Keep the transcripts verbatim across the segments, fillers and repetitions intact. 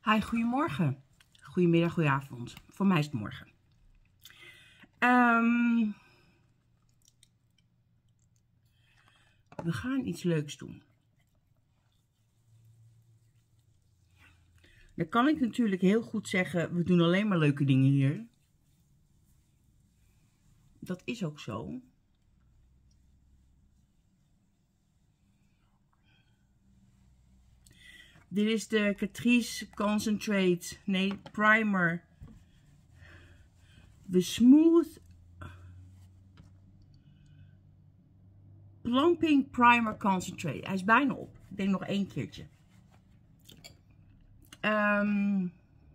Hi, goedemorgen. Goedemiddag, goedenavond. Voor mij is het morgen. Um, we gaan iets leuks doen. Dan kan ik natuurlijk heel goed zeggen, we doen alleen maar leuke dingen hier. Dat is ook zo. Dit is de Catrice Concentrate, nee, Primer. De Smooth Plumping Primer Concentrate. Hij is bijna op. Ik denk nog één keertje. Um,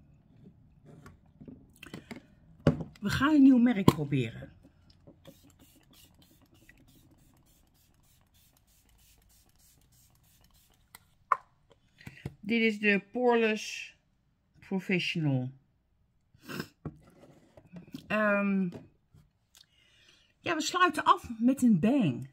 we gaan een nieuw merk proberen. Dit is de Poreless Professional. Um, ja, we sluiten af met een bang.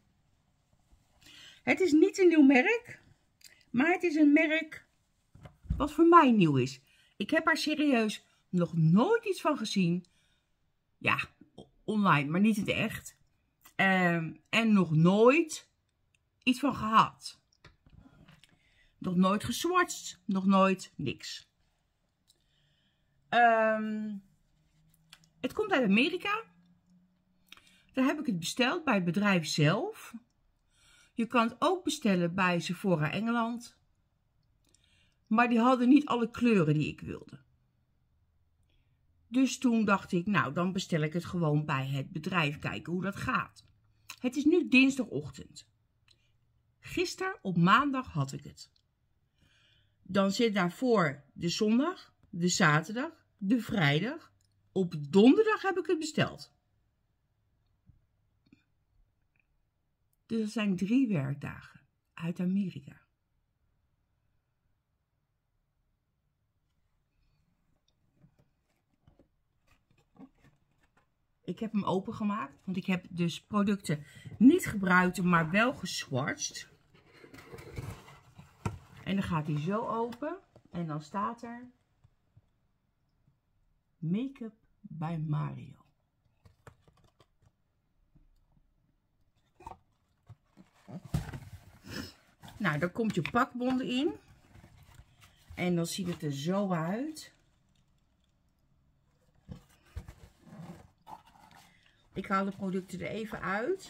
Het is niet een nieuw merk, maar het is een merk wat voor mij nieuw is. Ik heb daar serieus nog nooit iets van gezien. Ja, online, maar niet in het echt. Um, en nog nooit iets van gehad. Nog nooit geswatcht, nog nooit niks. Um, het komt uit Amerika. Daar heb ik het besteld bij het bedrijf zelf. Je kan het ook bestellen bij Sephora Engeland. Maar die hadden niet alle kleuren die ik wilde. Dus toen dacht ik, nou dan bestel ik het gewoon bij het bedrijf. Kijken hoe dat gaat. Het is nu dinsdagochtend. Gisteren op maandag had ik het. Dan zit daarvoor de zondag, de zaterdag, de vrijdag. Op donderdag heb ik het besteld. Dus dat zijn drie werkdagen uit Amerika. Ik heb hem opengemaakt, want ik heb dus producten niet gebruikt, maar wel geswatcht. En dan gaat hij zo open en dan staat er Make-up bij Mario. Nou, daar komt je pakbonden in. En dan ziet het er zo uit. Ik haal de producten er even uit.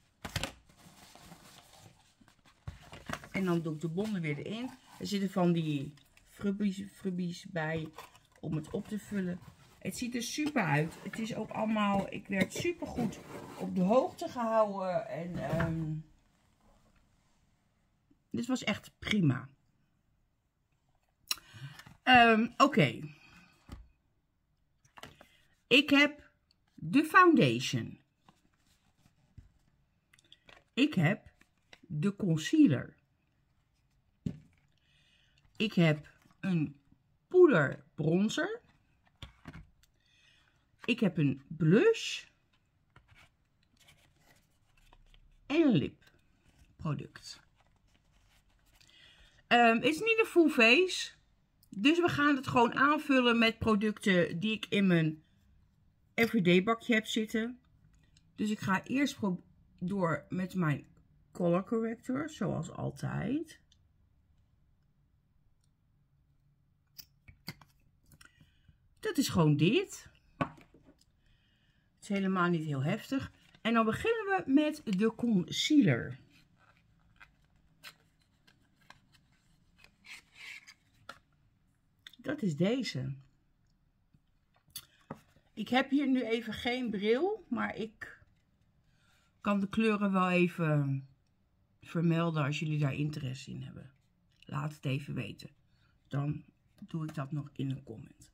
En dan doe ik de bonden weer erin. Er zitten van die frubbies, frubbies bij om het op te vullen. Het ziet er super uit. Het is ook allemaal, ik werd super goed op de hoogte gehouden. En um, dit was echt prima. Um, Oké. Okay. Ik heb de foundation. Ik heb de concealer. Ik heb een poeder bronzer. Ik heb een blush. En een lipproduct. Um, het is niet een full face. Dus we gaan het gewoon aanvullen met producten die ik in mijn everyday bakje heb zitten. Dus ik ga eerst door met mijn color corrector, zoals altijd. Dat is gewoon dit. Het is helemaal niet heel heftig. En dan beginnen we met de concealer. Dat is deze. Ik heb hier nu even geen bril, maar ik kan de kleuren wel even vermelden als jullie daar interesse in hebben. Laat het even weten. Dan doe ik dat nog in een comment.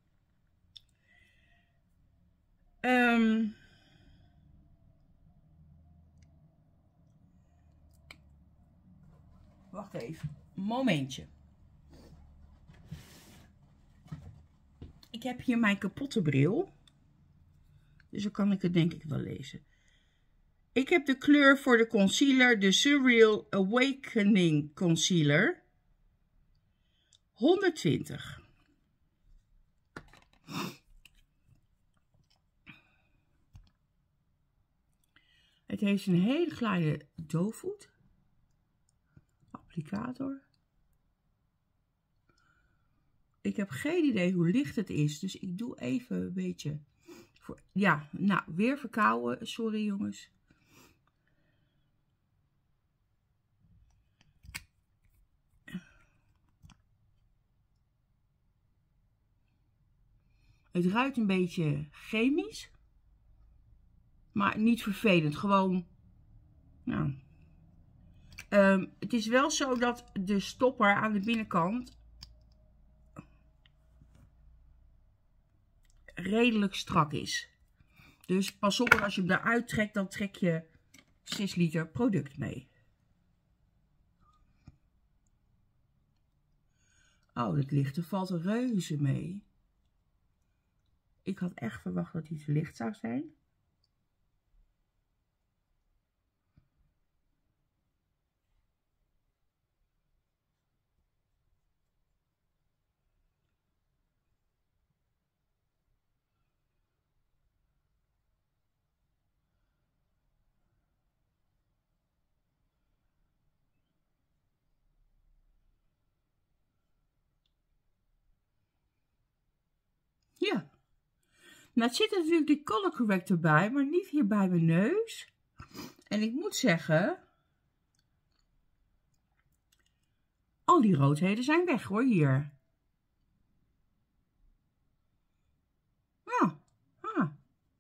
Um, wacht even. Momentje. Ik heb hier mijn kapotte bril. Dus dan kan ik het denk ik wel lezen. Ik heb de kleur voor de concealer, de Surreal Awakening Concealer. honderdtwintig. Het heeft een hele kleine doofvoet. Applicator. Ik heb geen idee hoe licht het is, dus ik doe even een beetje. Voor, ja, nou, weer verkouden. Sorry jongens. Het ruikt een beetje chemisch. Maar niet vervelend. Gewoon. Nou. Um, het is wel zo dat de stopper aan de binnenkant redelijk strak is. Dus pas op, als je hem eruit trekt, dan trek je zes liter product mee. Oh, dat lichte valt er reuze mee. Ik had echt verwacht dat hij te licht zou zijn. Ja. Nou, het zit natuurlijk die color corrector bij, maar niet hier bij mijn neus. En ik moet zeggen, al die roodheden zijn weg hoor, hier. Ja. Ah.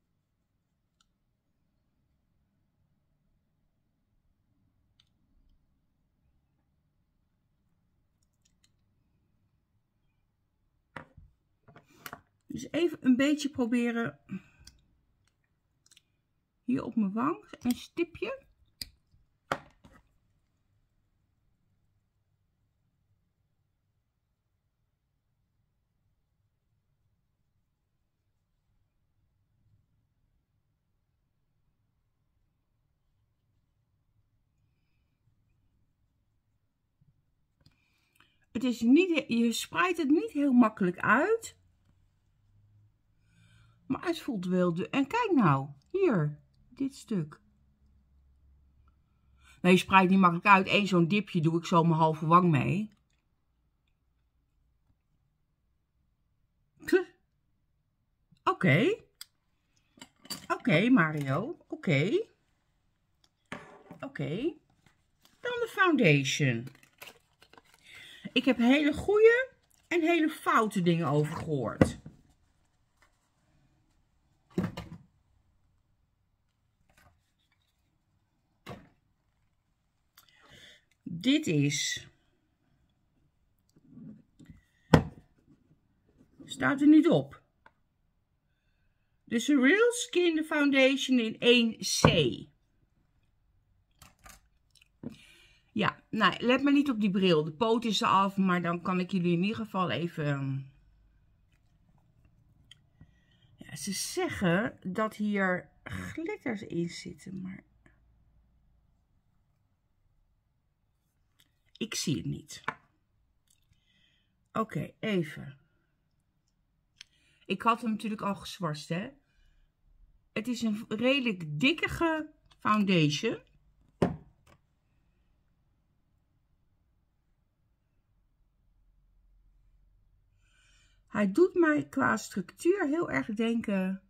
Dus even een beetje proberen hier op mijn wang, een stipje. Het is niet, je spreidt het niet heel makkelijk uit. Maar het voelt wel de... En kijk nou, hier, dit stuk. Nee, je spreidt niet makkelijk uit. Eén zo'n dipje doe ik zo mijn halve wang mee. Oké. Okay. Oké, okay, Mario. Oké. Okay. Oké. Okay. Dan de foundation. Ik heb hele goede en hele foute dingen over gehoord. Dit is... Staat er niet op. De Surreal Skin Foundation in één C. Ja, nou, let maar niet op die bril. De poot is eraf, maar dan kan ik jullie in ieder geval even... Ja, ze zeggen dat hier glitters in zitten, maar... Ik zie het niet. Oké, okay, even. Ik had hem natuurlijk al gezwart, hè. Het is een redelijk dikke foundation. Hij doet mij qua structuur heel erg denken...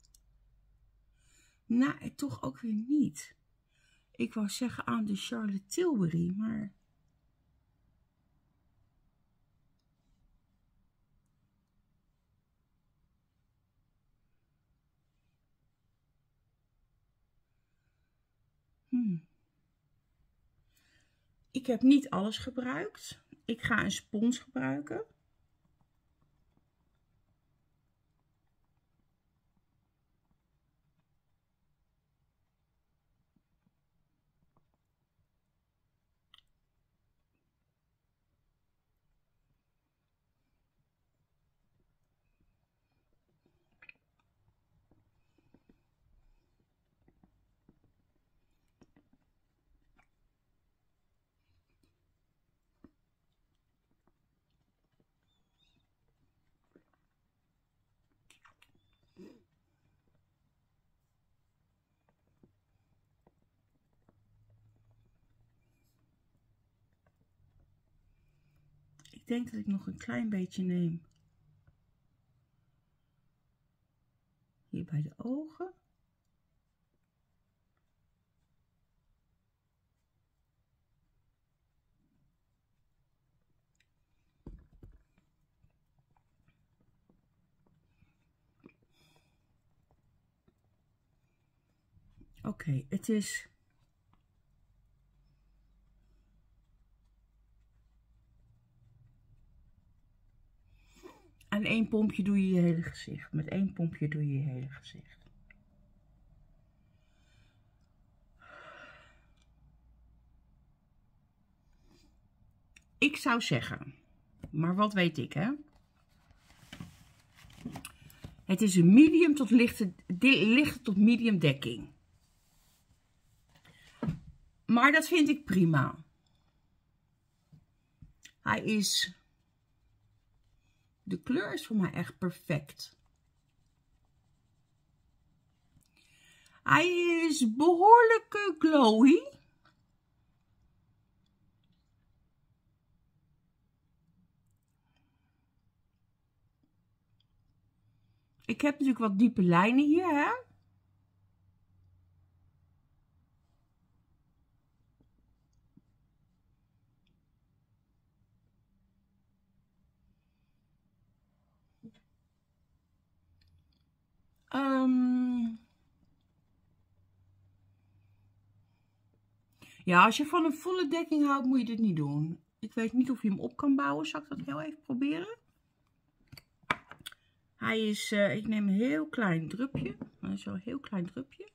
Nou, toch ook weer niet. Ik wou zeggen aan de Charlotte Tilbury, maar... Hmm. Ik heb niet alles gebruikt. Ik ga een spons gebruiken. denk dat ik nog een klein beetje neem. Hier bij de ogen. Oké, okay, het is... Aan één pompje doe je je hele gezicht. Met één pompje doe je je hele gezicht. Ik zou zeggen, maar wat weet ik, hè? Het is een medium tot lichte, lichte tot medium dekking. Maar dat vind ik prima. Hij is... De kleur is voor mij echt perfect. Hij is behoorlijk glowy. Ik heb natuurlijk wat diepe lijnen hier, hè. Um, ja, als je van een volle dekking houdt, moet je dit niet doen. Ik weet niet of je hem op kan bouwen. Zal ik dat heel even proberen? Hij is, uh, ik neem een heel klein drupje. Zo'n heel klein drupje.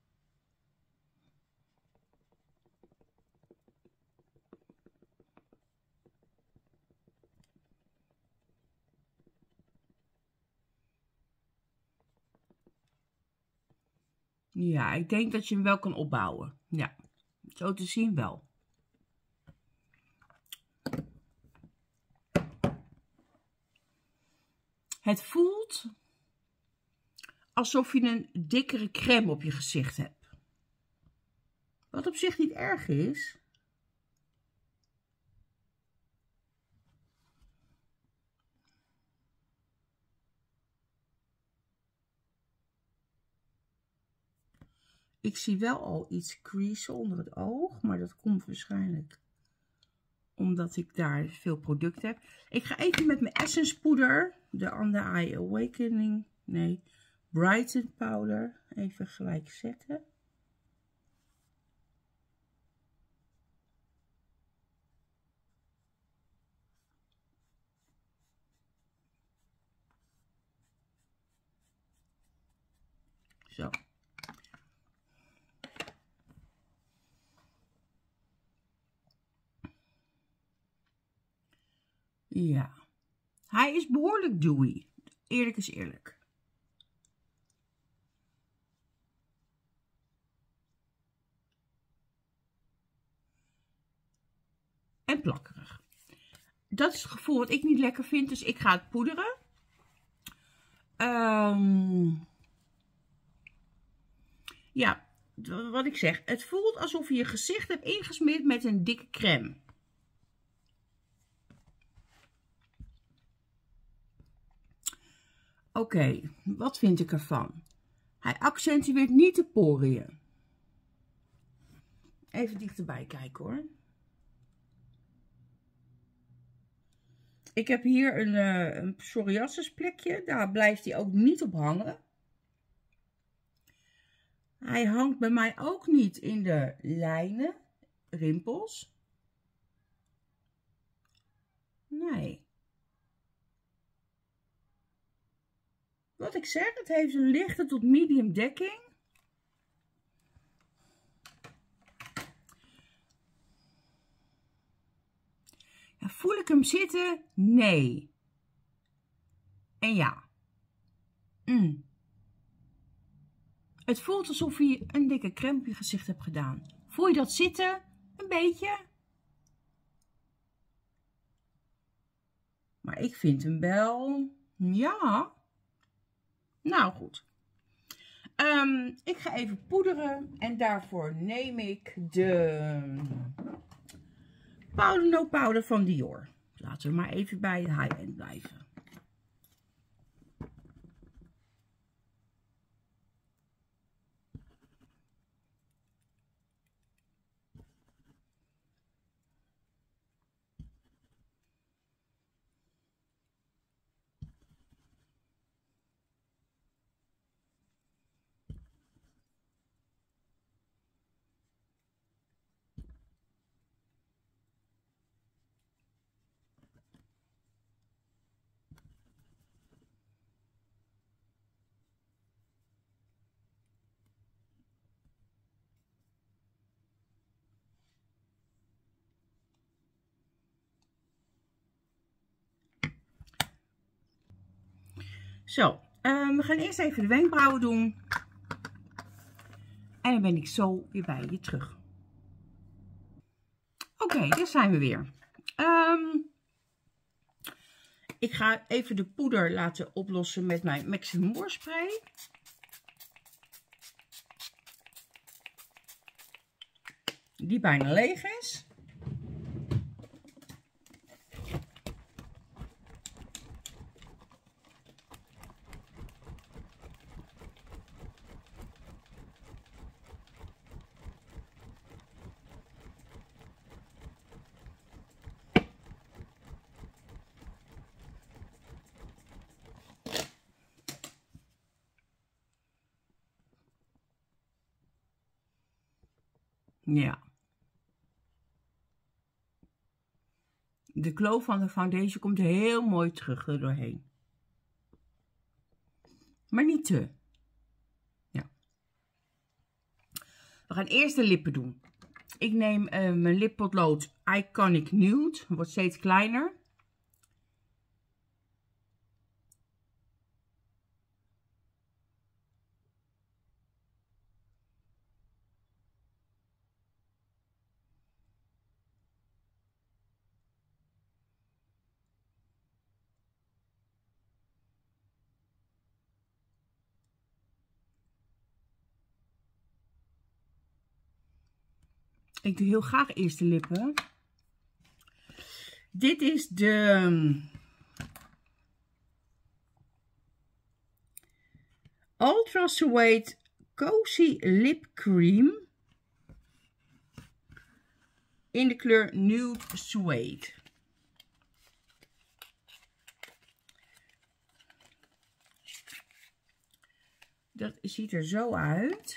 Ja, ik denk dat je hem wel kan opbouwen. Ja, zo te zien wel. Het voelt alsof je een dikkere crème op je gezicht hebt. Wat op zich niet erg is. Ik zie wel al iets crease onder het oog, maar dat komt waarschijnlijk omdat ik daar veel product heb. Ik ga even met mijn Essence poeder, de Under Eye Awakening, nee, Brighten powder, even gelijk zetten. Zo. Ja, hij is behoorlijk dewy. Eerlijk is eerlijk. En plakkerig. Dat is het gevoel wat ik niet lekker vind, dus ik ga het poederen. Um, ja, wat ik zeg. Het voelt alsof je je gezicht hebt ingesmeerd met een dikke crème. Oké, okay, wat vind ik ervan? Hij accentueert niet de poriën. Even dichterbij kijken hoor. Ik heb hier een, uh, een psoriasis plekje. Daar blijft hij ook niet op hangen. Hij hangt bij mij ook niet in de lijnen, rimpels. Nee. Wat ik zeg, het heeft een lichte tot medium dekking. Ja, voel ik hem zitten? Nee. En ja. Mm. Het voelt alsof je een dikke crème op je gezicht hebt gedaan. Voel je dat zitten? Een beetje. Maar ik vind hem wel... Ja. Nou goed. Um, ik ga even poederen. En daarvoor neem ik de Powder No Powder van Dior. Laten we maar even bij de high-end blijven. Zo, um, we gaan eerst even de wenkbrauwen doen. En dan ben ik zo weer bij je terug. Oké, okay, daar zijn we weer. Um, ik ga even de poeder laten oplossen met mijn Maximum Oorspray. Die bijna leeg is. Ja. De kloof van de foundation komt heel mooi terug er doorheen. Maar niet te. Ja. We gaan eerst de lippen doen. Ik neem uh, mijn lippotlood Iconic Nude. Wordt steeds kleiner. Ik doe heel graag eerst de lippen. Dit is de Ultra Suede Cozy Lip Cream. In de kleur Nude Suede. Dat ziet er zo uit.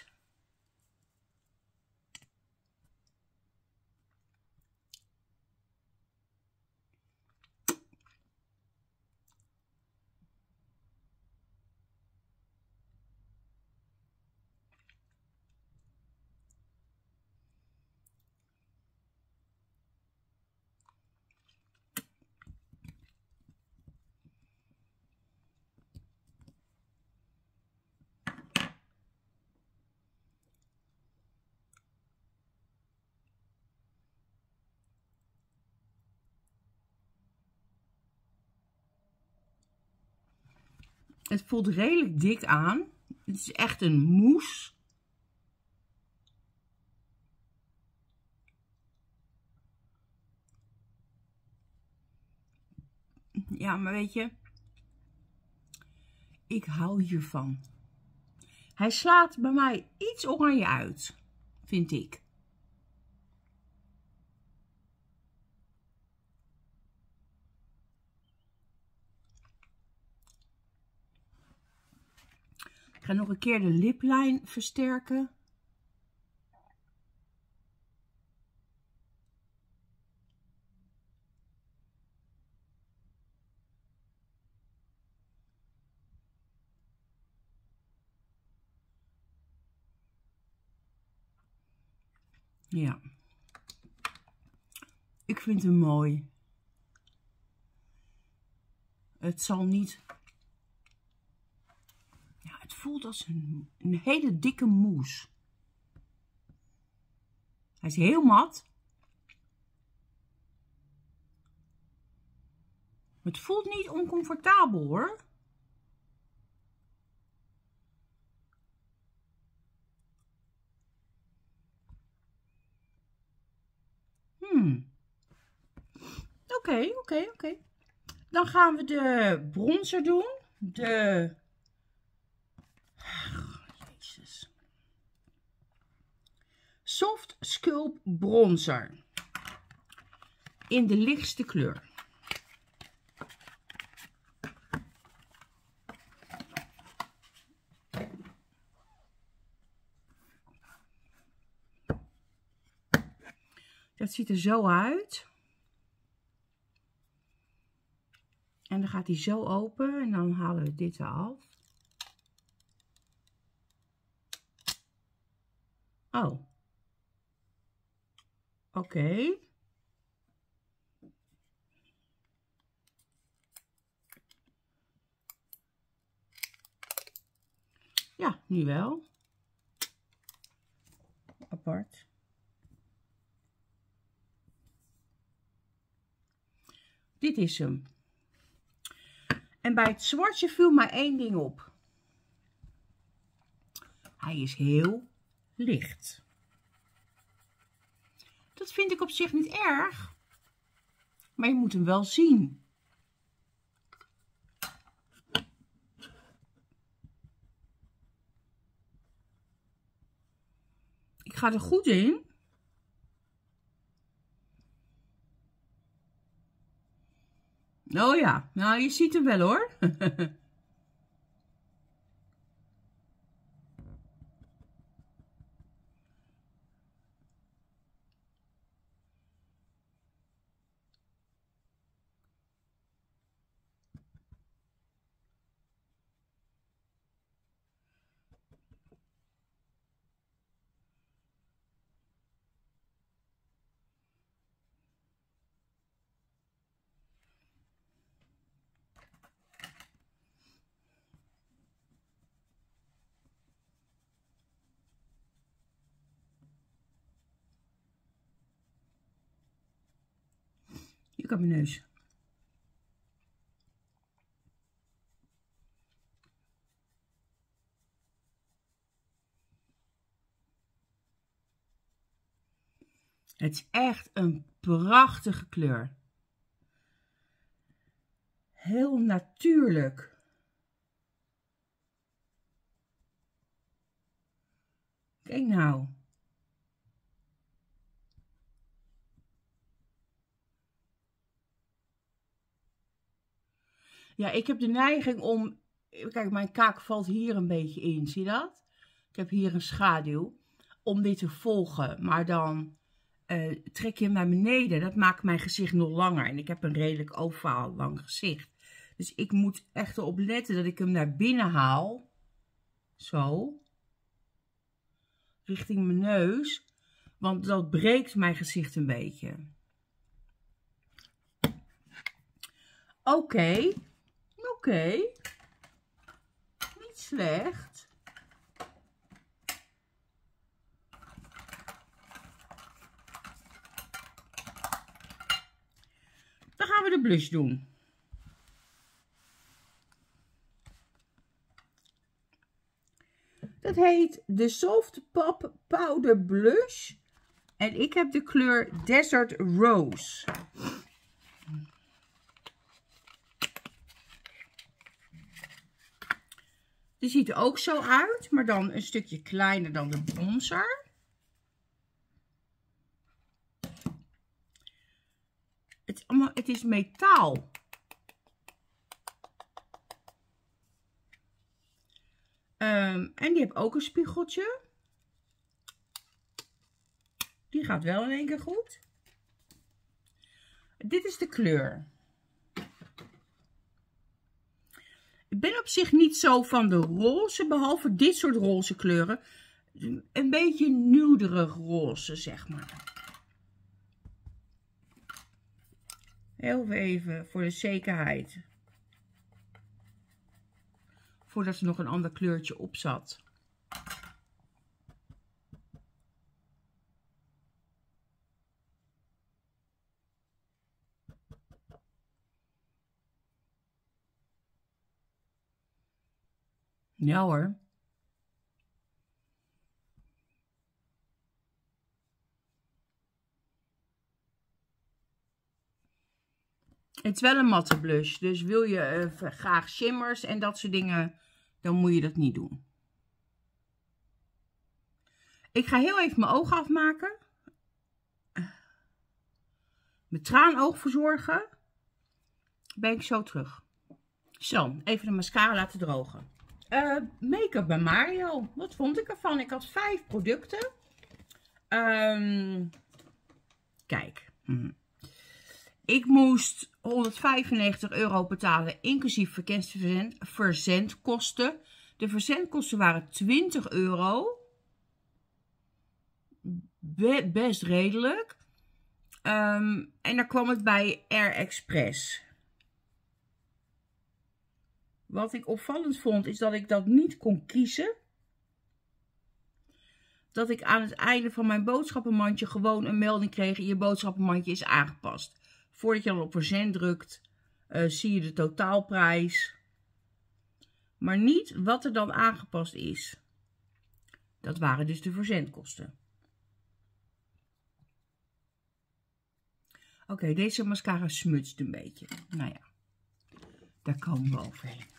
Het voelt redelijk dik aan. Het is echt een mousse. Ja, maar weet je, ik hou hiervan. Hij slaat bij mij iets oranje uit, vind ik. Ik ga nog een keer de liplijn versterken. Ja. Ik vind hem mooi. Het zal niet... Ja, het voelt als een, een hele dikke mousse. Hij is heel mat. Het voelt niet oncomfortabel hoor. Hmm. Oké. oké, oké, oké. Dan gaan we de bronzer doen. De... Jezus. Soft Sculpt Bronzer. In de lichtste kleur. Dat ziet er zo uit. En dan gaat hij zo open en dan halen we dit eraf. Oh. Oké. Okay. Ja, nu wel. Apart. Dit is hem. En bij het zwartje viel maar één ding op. Hij is heel licht. Dat vind ik op zich niet erg. Maar je moet hem wel zien. Ik ga er goed in. Oh ja, nou je ziet hem wel hoor. Hier kan mijn neus. Het is echt een prachtige kleur. Heel natuurlijk. Kijk nou. Ja, ik heb de neiging om... Kijk, mijn kaak valt hier een beetje in. Zie je dat? Ik heb hier een schaduw. Om dit te volgen. Maar dan uh, trek je hem naar beneden. Dat maakt mijn gezicht nog langer. En ik heb een redelijk ovaal lang gezicht. Dus ik moet echt erop letten dat ik hem naar binnen haal. Zo. Richting mijn neus. Want dat breekt mijn gezicht een beetje. Oké. Okay. Oké. Okay. Niet slecht. Dan gaan we de blush doen. Dat heet de Soft Pop Powder Blush. En ik heb de kleur Desert Rose. Die ziet er ook zo uit, maar dan een stukje kleiner dan de bronzer. Het, het is metaal. Um, en die heeft ook een spiegeltje. Die gaat wel in één keer goed. Dit is de kleur. Ik ben op zich niet zo van de roze, behalve dit soort roze kleuren. Een beetje nuderig roze, zeg maar. Heel even voor de zekerheid. Voordat er nog een ander kleurtje op zat. Ja hoor. Het is wel een matte blush. Dus wil je uh, graag shimmers en dat soort dingen, dan moet je dat niet doen. Ik ga heel even mijn ogen afmaken. Mijn traanoog verzorgen. Ben ik zo terug. Zo, even de mascara laten drogen. Uh, Make-up bij Mario. Wat vond ik ervan? Ik had vijf producten. Um, kijk. Hm. Ik moest honderdvijfennegentig euro betalen, inclusief verzend, verzendkosten. De verzendkosten waren twintig euro. Be best redelijk. Um, en daar kwam het bij Air Express. Wat ik opvallend vond, is dat ik dat niet kon kiezen. Dat ik aan het einde van mijn boodschappenmandje gewoon een melding kreeg: je boodschappenmandje is aangepast. Voordat je dan op verzend drukt, uh, zie je de totaalprijs. Maar niet wat er dan aangepast is. Dat waren dus de verzendkosten. Oké, okay, deze mascara smutst een beetje. Nou ja, daar komen we overheen.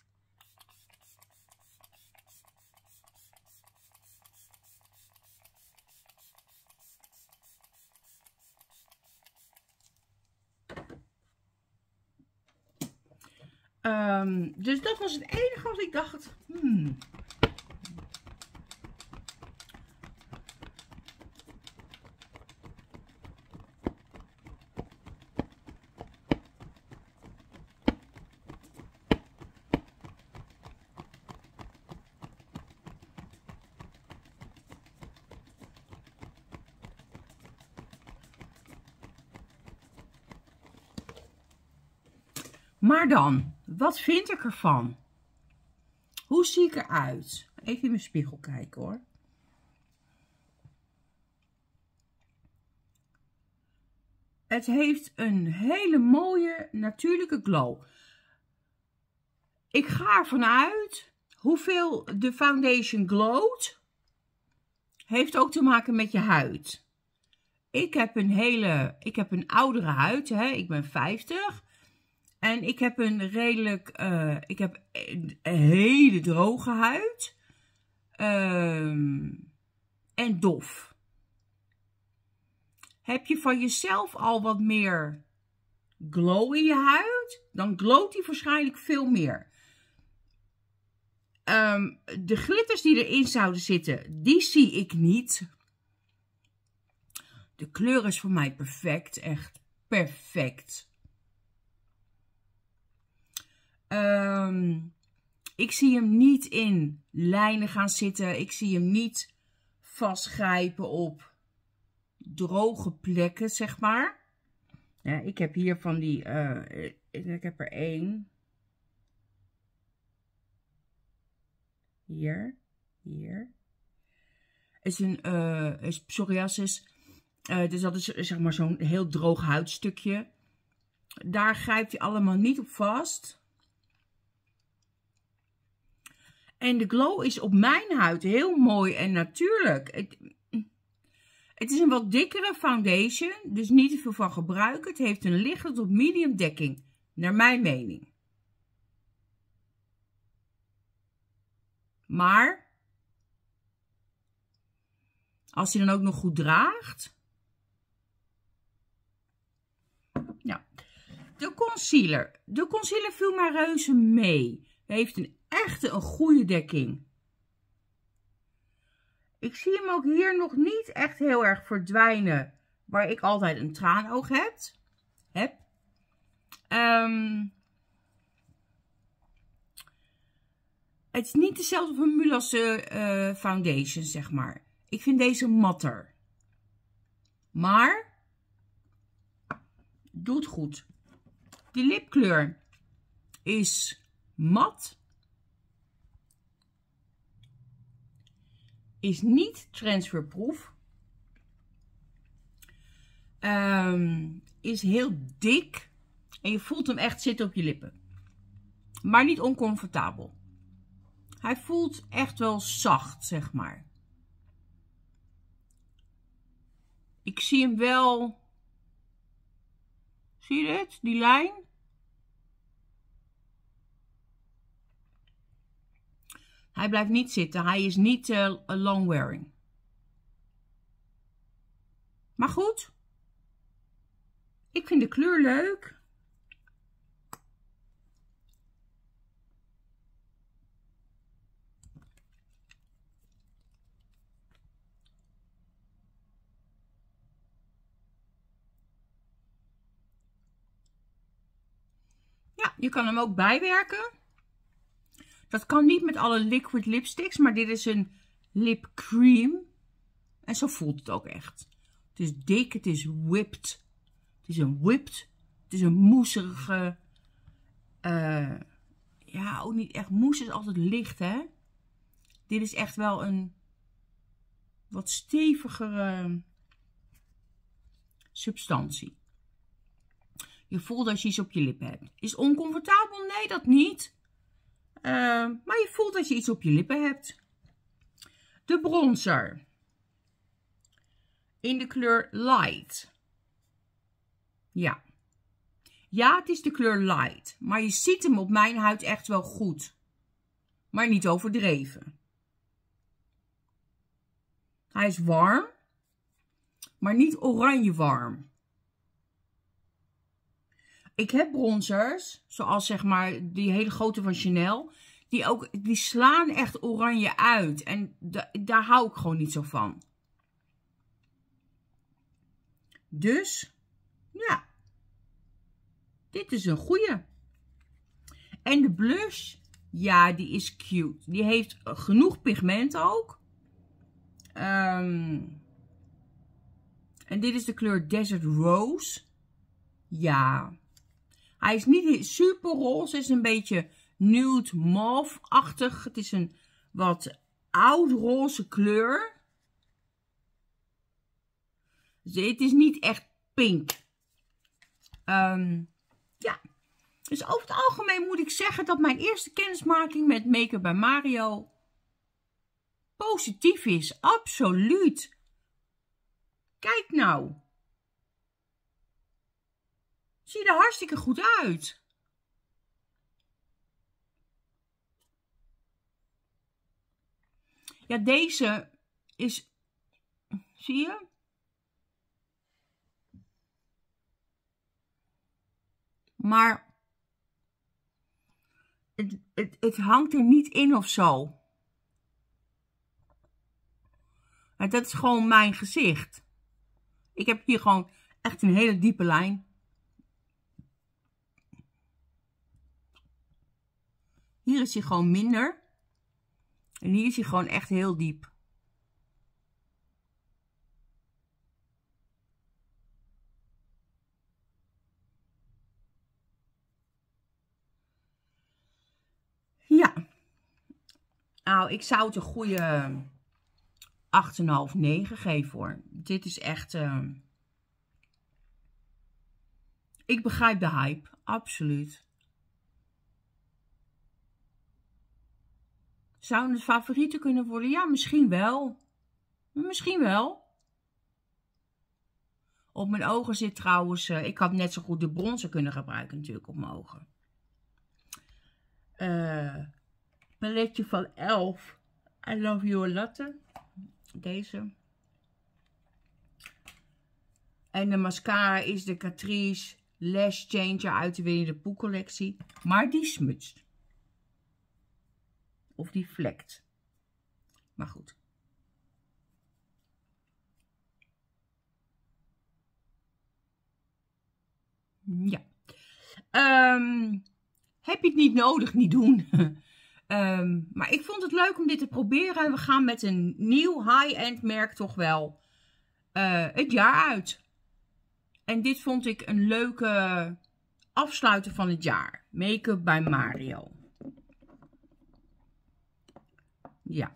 Um, dus dat was het enige wat ik dacht. Hmm. Maar dan, wat vind ik ervan? Hoe zie ik eruit? Even in mijn spiegel kijken hoor. Het heeft een hele mooie natuurlijke glow. Ik ga ervan uit, hoeveel de foundation glowt, heeft ook te maken met je huid. Ik heb een hele, ik heb een oudere huid, hè? Ik ben vijftig. En ik heb een redelijk, uh, ik heb een hele droge huid. Um, en dof. Heb je van jezelf al wat meer glow in je huid, dan glowt die waarschijnlijk veel meer. Um, de glitters die erin zouden zitten, die zie ik niet. De kleur is voor mij perfect, echt perfect. Um, ik zie hem niet in lijnen gaan zitten. Ik zie hem niet vastgrijpen op droge plekken, zeg maar. Ja, ik heb hier van die, uh, ik heb er één. Hier, hier. Het is een uh, is psoriasis. Uh, dus dat is zeg maar zo'n heel droog huidstukje. Daar grijpt hij allemaal niet op vast. En de glow is op mijn huid heel mooi en natuurlijk. Het, het is een wat dikkere foundation, dus niet te veel van gebruiken. Het heeft een lichte tot medium dekking, naar mijn mening. Maar, als je dan ook nog goed draagt. Ja, de concealer. De concealer viel maar reuze mee. Hij heeft een echte een goede dekking. Ik zie hem ook hier nog niet echt heel erg verdwijnen. Waar ik altijd een traanoog heb. heb. Um, het is niet dezelfde formule als de uh, foundation, zeg maar. Ik vind deze matter. Maar doet goed. De lipkleur is mat. Is niet transferproof. Um, is heel dik. En je voelt hem echt zitten op je lippen. Maar niet oncomfortabel. Hij voelt echt wel zacht, zeg maar. Ik zie hem wel Zie je dit? Die lijn? Hij blijft niet zitten. Hij is niet uh, long wearing. Maar goed. Ik vind de kleur leuk. Ja, je kan hem ook bijwerken. Dat kan niet met alle liquid lipsticks, maar dit is een lip cream. En zo voelt het ook echt. Het is dik, het is whipped. Het is een whipped. Het is een moeserige. Uh, ja, ook niet echt. Moes is altijd licht, hè. Dit is echt wel een wat stevigere substantie. Je voelt dat je iets op je lippen hebt. Is oncomfortabel? Nee, dat niet. Uh, maar je voelt dat je iets op je lippen hebt. De bronzer. In de kleur light. Ja. Ja, het is de kleur light. Maar je ziet hem op mijn huid echt wel goed. Maar niet overdreven. Hij is warm. Maar niet oranje warm. Ik heb bronzers, zoals zeg maar die hele grote van Chanel. Die, ook, die slaan echt oranje uit. En da, daar hou ik gewoon niet zo van. Dus, ja. Dit is een goeie. En de blush, ja, die is cute. Die heeft genoeg pigment ook. Um, en dit is de kleur Desert Rose. Ja. Hij is niet super roze. Het is een beetje nude mauve-achtig. Het is een wat oud roze kleur. Dus het is niet echt pink. Um, ja. Dus over het algemeen moet ik zeggen dat mijn eerste kennismaking met Make-up bij Mario positief is. Absoluut. Kijk nou. Zie er hartstikke goed uit. Ja, deze is... Zie je? Maar het, het, het hangt er niet in of zo. Maar dat is gewoon mijn gezicht. Ik heb hier gewoon echt een hele diepe lijn. Hier is hij gewoon minder. En hier is hij gewoon echt heel diep. Ja. Nou, ik zou het een goede acht komma vijf, negen geven hoor. Dit is echt... Uh... Ik begrijp de hype. Absoluut. Zou het favoriete kunnen worden? Ja, misschien wel. Misschien wel. Op mijn ogen zit trouwens... Uh, ik had net zo goed de bronzer kunnen gebruiken natuurlijk op mijn ogen. Uh, paletje van elf. I love you a latte. Deze. En de mascara is de Catrice Lash Changer uit de Winnie de Pooh collectie. Maar die smutst. Of die vlekt. Maar goed. Ja. Um, heb je het niet nodig, niet doen. um, maar ik vond het leuk om dit te proberen. En we gaan met een nieuw high-end merk toch wel uh, het jaar uit. En dit vond ik een leuke afsluiter van het jaar. Make-up bij Mario. Ja.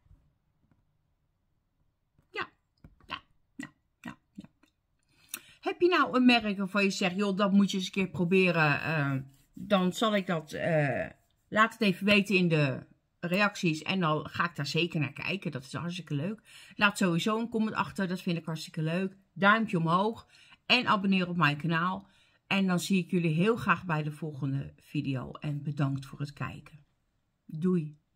Ja. Ja. Ja. Ja. Ja. Heb je nou een merk waarvan je zegt, joh, dat moet je eens een keer proberen. Uh, dan zal ik dat, uh, laat het even weten in de reacties. En dan ga ik daar zeker naar kijken. Dat is hartstikke leuk. Laat sowieso een comment achter. Dat vind ik hartstikke leuk. Duimpje omhoog. En abonneer op mijn kanaal. En dan zie ik jullie heel graag bij de volgende video. En bedankt voor het kijken. Doei!